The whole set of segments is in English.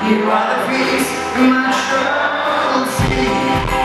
You are the peace in my troubled sea.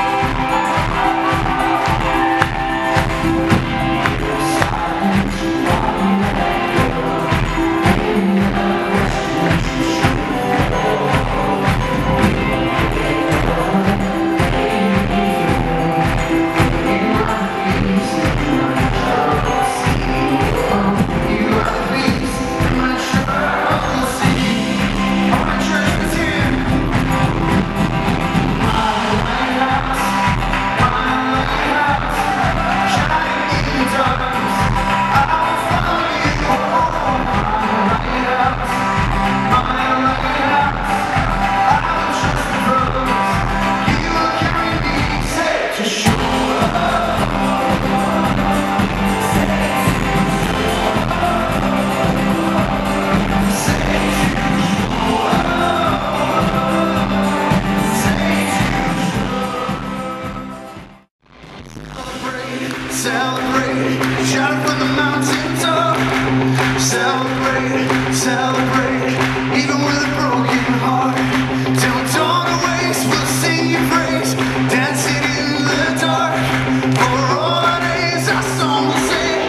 Celebrate, shout from the mountain top. Celebrate, celebrate, even with a broken heart. Till dawn awakes, we'll sing your praise, dancing in the dark. For all our days, our song will sing.